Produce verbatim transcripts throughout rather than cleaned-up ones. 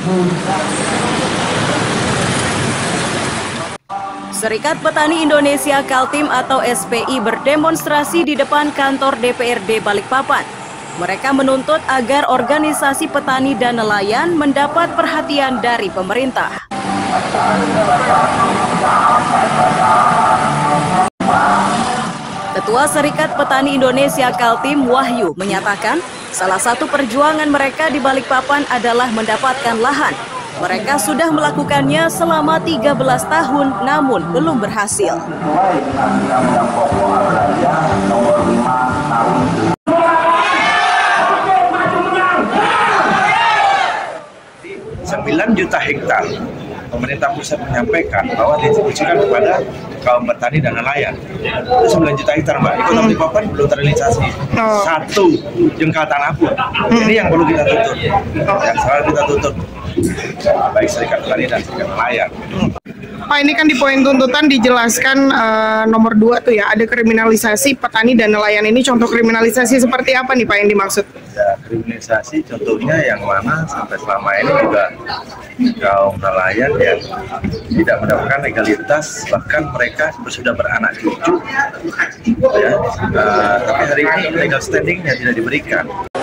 Serikat Petani Indonesia Kaltim atau S P I berdemonstrasi di depan kantor D P R D Balikpapan. Mereka menuntut agar organisasi petani dan nelayan mendapat perhatian dari pemerintah. Ketua Serikat Petani Indonesia Kaltim Wahyu menyatakan salah satu perjuangan mereka di Balikpapan adalah mendapatkan lahan. Mereka sudah melakukannya selama tiga belas tahun namun belum berhasil. sembilan juta hektar. Pemerintah pusat menyampaikan bahwa ditujukan kepada kaum petani dan nelayan. Itu sembilan juta hektar, Mbak. Itu Balikpapan belum terrealisasi. Satu jengkal tanah pun. Ini yang perlu kita tutup. Yang selalu kita tutup. Baik serikat petani dan serikat nelayan. Pak, ini kan di poin tuntutan dijelaskan uh, nomor dua tuh ya, ada kriminalisasi petani dan nelayan. Ini contoh kriminalisasi seperti apa nih Pak yang dimaksud? Ya, kriminalisasi contohnya yang mana sampai selama ini juga kaum nelayan yang tidak mendapatkan legalitas, bahkan mereka sudah beranak cucu, ya, uh, tapi hari ini legal standingnya tidak diberikan.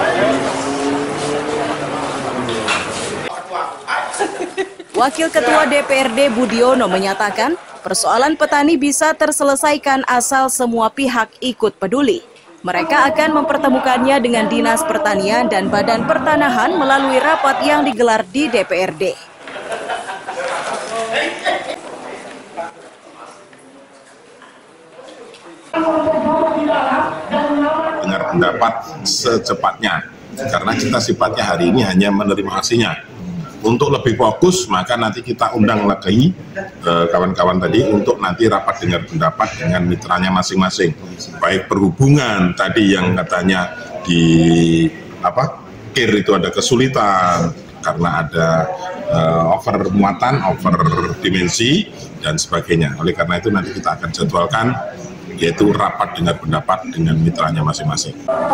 Wakil Ketua D P R D Budiono menyatakan persoalan petani bisa terselesaikan asal semua pihak ikut peduli. Mereka akan mempertemukannya dengan Dinas Pertanian dan Badan Pertanahan melalui rapat yang digelar di D P R D. Dengar pendapat secepatnya, karena kita sifatnya hari ini hanya menerima hasilnya. Untuk lebih fokus, maka nanti kita undang lagi kawan-kawan eh, tadi untuk nanti rapat dengar pendapat dengan mitranya masing-masing. Baik perhubungan tadi yang katanya di apa kir itu ada kesulitan karena ada eh, over muatan, over dimensi dan sebagainya. Oleh karena itu nanti kita akan jadwalkan yaitu rapat dengar pendapat dengan mitranya masing-masing.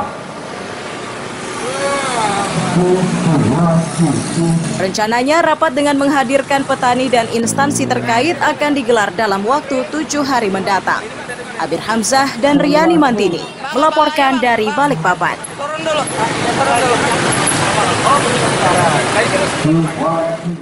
Rencananya rapat dengan menghadirkan petani dan instansi terkait akan digelar dalam waktu tujuh hari mendatang. Abir Hamzah dan Riani Mantini melaporkan dari Balikpapan. Turun dulu. Turun dulu.